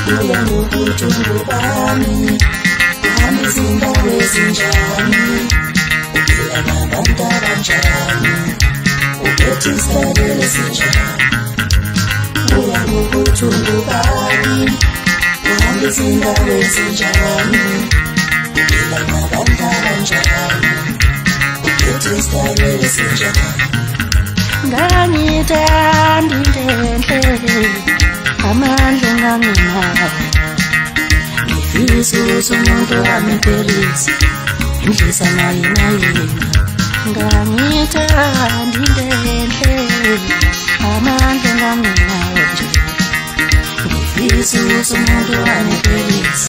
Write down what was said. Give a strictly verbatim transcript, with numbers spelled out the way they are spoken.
Kuya ngokuthumbu bami Kuhamba izindawo ezinjani Uphila nabantu abanjani Uphethe isitayela esinjani Kuya ngokuthumbu bami Kuhamba izindawo ezinjani Uphila nabantu abanjani Uphethe isitayela esinjani Ngangithanda intenhle amandla ngamina ngifisa ukuthi umuntu wamiphelisa indlisa naye naye ngangithanda intenhle amandla ngamina ngifisa ukuthi umuntu wamiphelisa